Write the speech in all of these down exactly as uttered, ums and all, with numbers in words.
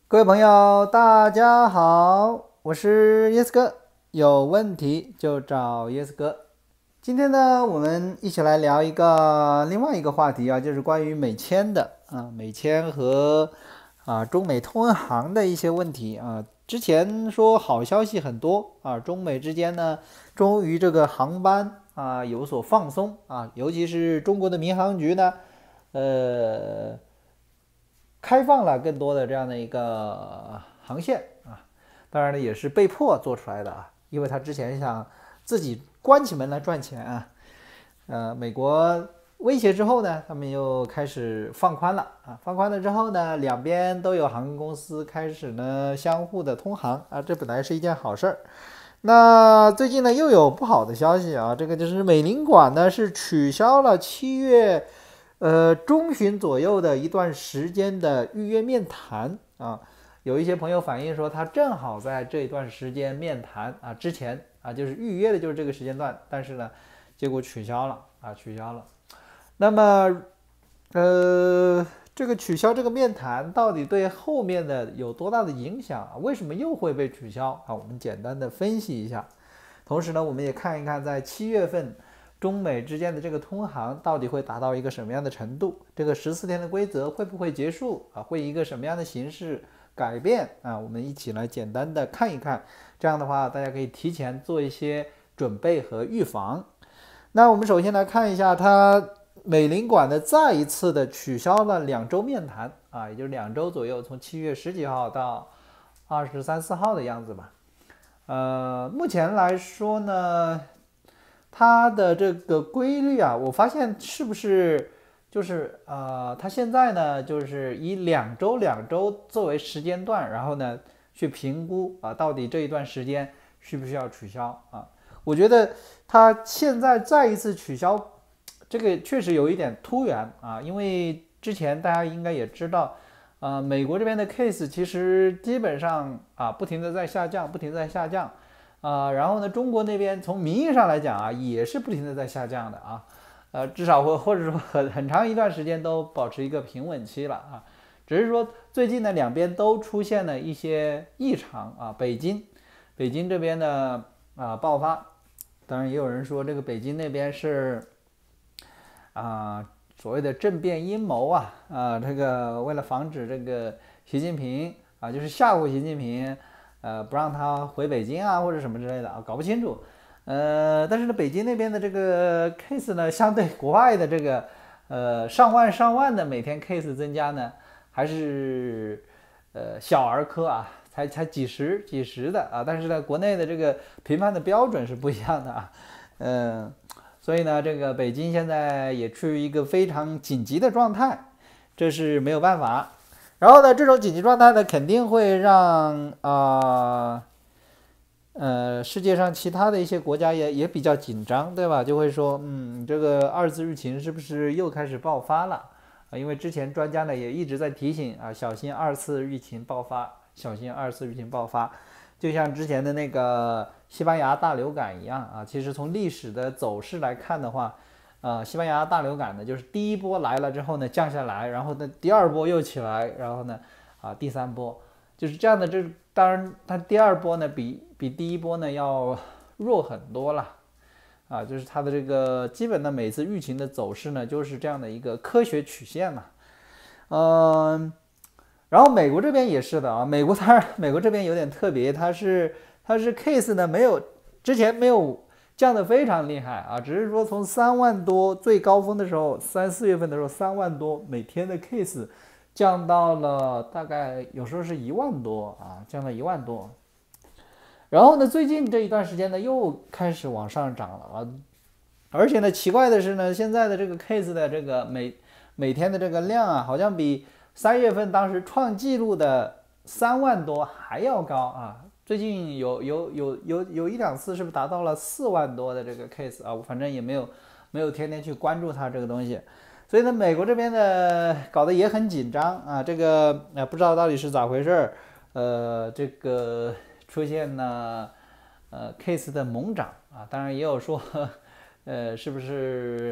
各位朋友，大家好，我是 Yes 哥，有问题就找 Yes 哥。今天呢，我们一起来聊一个另外一个话题啊，就是关于美签的啊，美签和啊中美通用行的一些问题啊。之前说好消息很多啊，中美之间呢，终于这个航班啊有所放松啊，尤其是中国的民航局呢，呃。开放了更多的这样的一个航线啊，当然呢也是被迫做出来的啊，因为他之前想自己关起门来赚钱啊，呃，美国威胁之后呢，他们又开始放宽了啊，放宽了之后呢，两边都有航空公司开始呢相互的通航啊，这本来是一件好事儿。那最近呢又有不好的消息啊，这个就是美领馆呢是取消了七月。呃，中旬左右的一段时间的预约面谈啊，有一些朋友反映说，他正好在这一段时间面谈啊，之前啊就是预约的就是这个时间段，但是呢，结果取消了啊，取消了。那么，呃，这个取消这个面谈到底对后面的有多大的影响啊？为什么又会被取消啊？我们简单的分析一下，同时呢，我们也看一看在七月份。中美之间的这个通航到底会达到一个什么样的程度？这个十四天的规则会不会结束啊？会以一个什么样的形式改变啊？我们一起来简单的看一看，这样的话大家可以提前做一些准备和预防。那我们首先来看一下，它美领馆的再一次的取消了两周面谈啊，也就是两周左右，从七月十几号到二十三四号的样子吧。呃，目前来说呢。它的这个规律啊，我发现是不是就是呃，它现在呢就是以两周两周作为时间段，然后呢去评估啊，到底这一段时间需不需要取消啊？我觉得它现在再一次取消，这个确实有一点突然啊，因为之前大家应该也知道，呃，美国这边的 case 其实基本上啊不停的在下降，不停的在下降。啊、呃，然后呢，中国那边从名义上来讲啊，也是不停的在下降的啊，呃，至少或或者说很很长一段时间都保持一个平稳期了啊，只是说最近呢，两边都出现了一些异常啊，北京，北京这边的啊爆发，当然也有人说这个北京那边是啊所谓的政变阴谋啊啊，这个为了防止这个习近平啊，就是吓唬习近平。呃，不让他回北京啊，或者什么之类的啊，搞不清楚。呃，但是呢，北京那边的这个 case 呢，相对国外的这个呃上万上万的每天 case 增加呢，还是呃小儿科啊，才才几十几十的啊。但是呢，国内的这个评判的标准是不一样的啊。嗯、呃，所以呢，这个北京现在也处于一个非常紧急的状态，这是没有办法。然后呢，这种紧急状态呢，肯定会让啊 呃, 呃世界上其他的一些国家也也比较紧张，对吧？就会说，嗯，这个二次疫情是不是又开始爆发了啊？因为之前专家呢也一直在提醒啊，小心二次疫情爆发，小心二次疫情爆发。就像之前的那个西班牙大流感一样啊，其实从历史的走势来看的话。呃，西班牙大流感呢，就是第一波来了之后呢降下来，然后呢第二波又起来，然后呢啊第三波就是这样的。这当然它第二波呢比比第一波呢要弱很多了啊，就是它的这个基本的每次疫情的走势呢就是这样的一个科学曲线嘛。嗯、呃，然后美国这边也是的啊，美国当然美国这边有点特别，它是它是 case 呢没有之前没有。降得非常厉害啊！只是说从三万多最高峰的时候，三四月份的时候三万多每天的 case，降到了大概有时候是一万多啊，降到一万多。然后呢，最近这一段时间呢又开始往上涨了啊！而且呢，奇怪的是呢，现在的这个 case 的这个每每天的这个量啊，好像比三月份当时创纪录的三万多还要高啊！最近有有有有有一两次是不是达到了四万多的这个 case 啊？我反正也没有没有天天去关注它这个东西，所以呢，美国这边的搞得也很紧张啊。这个呃不知道到底是咋回事，呃，这个出现了呃 case 的猛涨啊，当然也有说，呃，是不是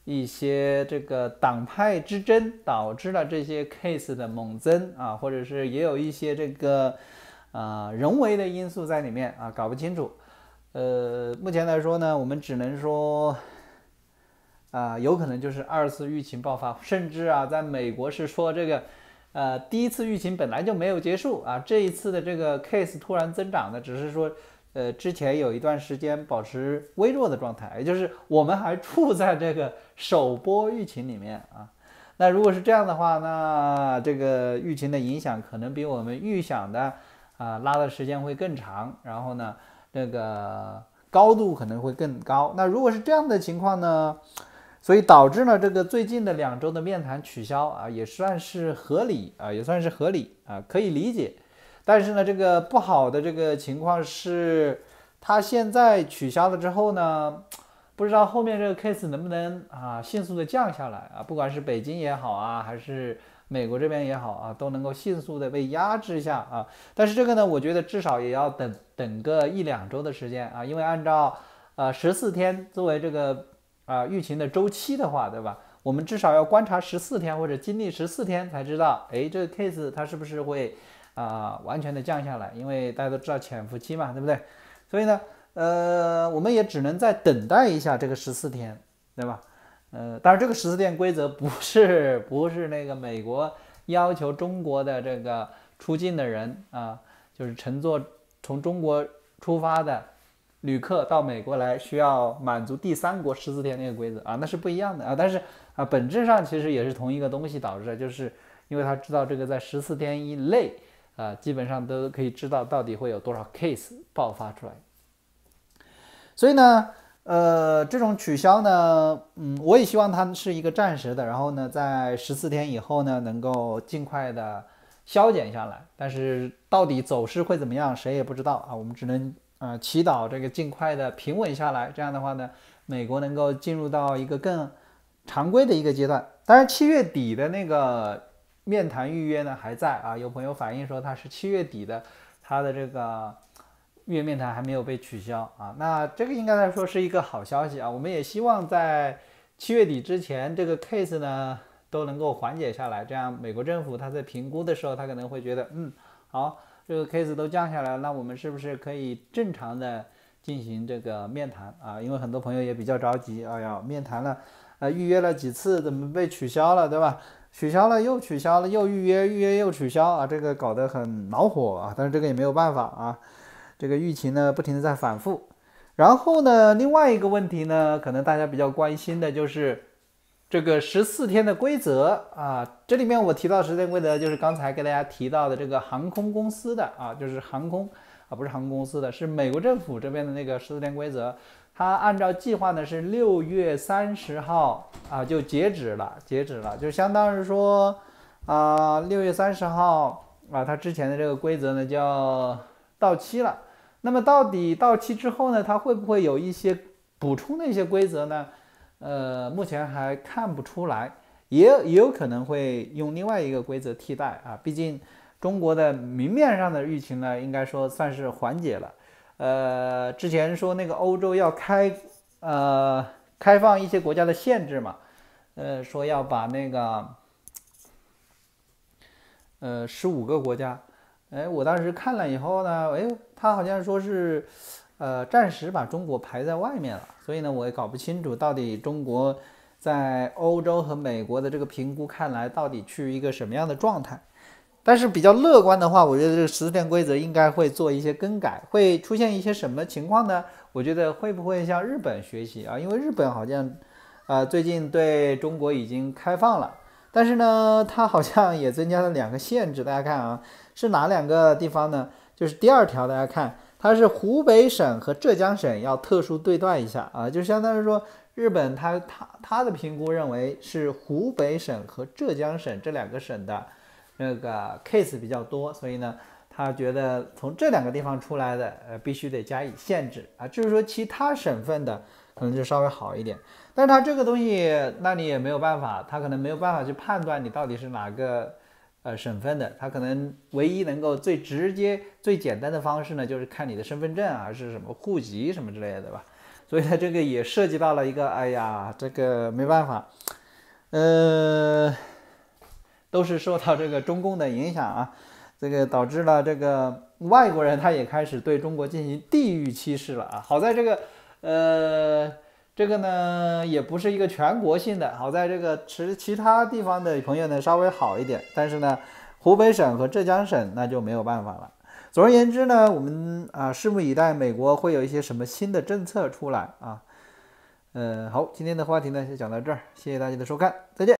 一些这个党派之争导致了这些 case 的猛增啊，或者是也有一些这个啊、呃、人为的因素在里面啊，搞不清楚。呃，目前来说呢，我们只能说啊、呃，有可能就是二次疫情爆发，甚至啊，在美国是说这个。呃，第一次疫情本来就没有结束啊，这一次的这个 case 突然增长的，只是说，呃，之前有一段时间保持微弱的状态，也就是我们还处在这个首波疫情里面啊。那如果是这样的话，那这个疫情的影响可能比我们预想的啊拉的时间会更长，然后呢，这个高度可能会更高。那如果是这样的情况呢？所以导致呢，这个最近的两周的面谈取消啊，也算是合理啊，也算是合理啊，可以理解。但是呢，这个不好的这个情况是，它现在取消了之后呢，不知道后面这个 case 能不能啊迅速的降下来啊，不管是北京也好啊，还是美国这边也好啊，都能够迅速的被压制下啊。但是这个呢，我觉得至少也要等等个一两周的时间啊，因为按照呃十四天作为这个。啊，疫情的周期的话，对吧？我们至少要观察十四天或者经历十四天才知道，哎，这个 case 它是不是会啊、呃、完全的降下来？因为大家都知道潜伏期嘛，对不对？所以呢，呃，我们也只能再等待一下这个十四天，对吧？呃，当然这个十四天规则不是不是那个美国要求中国的这个出境的人啊，就是乘坐从中国出发的。旅客到美国来需要满足第三国十四天那个规则啊，那是不一样的啊。但是啊，本质上其实也是同一个东西导致的，就是因为他知道这个在十四天以内啊，基本上都可以知道到底会有多少 case 爆发出来。所以呢，呃，这种取消呢，嗯，我也希望它是一个暂时的，然后呢，在十四天以后呢，能够尽快的消减下来。但是到底走势会怎么样，谁也不知道啊，我们只能。呃，祈祷这个尽快的平稳下来，这样的话呢，美国能够进入到一个更常规的一个阶段。当然，七月底的那个面谈预约呢还在啊，有朋友反映说他是七月底的，他的这个预约面谈还没有被取消啊。那这个应该来说是一个好消息啊，我们也希望在七月底之前，这个 case 呢都能够缓解下来，这样美国政府他在评估的时候，他可能会觉得，嗯，好。这个 case 都降下来，那我们是不是可以正常的进行这个面谈啊？因为很多朋友也比较着急，哎呀，面谈了，呃，预约了几次，怎么被取消了，对吧？取消了又取消了，又预约，预约又取消啊，这个搞得很恼火啊。但是这个也没有办法啊，这个疫情呢不停的在反复。然后呢，另外一个问题呢，可能大家比较关心的就是。这个十四天的规则啊，这里面我提到十四天规则，就是刚才给大家提到的这个航空公司的啊，就是航空啊，不是航空公司的，是美国政府这边的那个十四天规则。它按照计划呢是六月三十号啊就截止了，截止了，就相当于说啊六月三十号啊，它之前的这个规则呢就要到期了。那么到底到期之后呢，它会不会有一些补充的一些规则呢？呃，目前还看不出来，也也有可能会用另外一个规则替代啊。毕竟中国的明面上的疫情呢，应该说算是缓解了。呃，之前说那个欧洲要开呃开放一些国家的限制嘛，呃，说要把那个呃十五个国家，哎，我当时看了以后呢，哎，他好像说是。呃，暂时把中国排在外面了，所以呢，我也搞不清楚到底中国在欧洲和美国的这个评估看来到底去一个什么样的状态。但是比较乐观的话，我觉得这个十四天规则应该会做一些更改，会出现一些什么情况呢？我觉得会不会向日本学习啊？因为日本好像，呃，最近对中国已经开放了，但是呢，它好像也增加了两个限制，大家看啊，是哪两个地方呢？就是第二条，大家看。它是湖北省和浙江省要特殊对待一下啊，就相当于说日本它它它的评估认为是湖北省和浙江省这两个省的那个 case 比较多，所以呢，他觉得从这两个地方出来的呃必须得加以限制啊，就是说其他省份的可能就稍微好一点，但是它这个东西那你也没有办法，他可能没有办法去判断你到底是哪个。呃，省份的，他可能唯一能够最直接、最简单的方式呢，就是看你的身份证啊，是什么户籍什么之类的吧。 所以呢，这个也涉及到了一个，哎呀，这个没办法，呃，都是受到这个中共的影响啊，这个导致了这个外国人他也开始对中国进行地域歧视了啊。好在这个，呃，这个呢也不是一个全国性的，好在这个其其他地方的朋友呢稍微好一点，但是呢，湖北省和浙江省那就没有办法了。总而言之呢，我们啊拭目以待，美国会有一些什么新的政策出来啊。呃，好，今天的话题呢就讲到这儿，谢谢大家的收看，再见。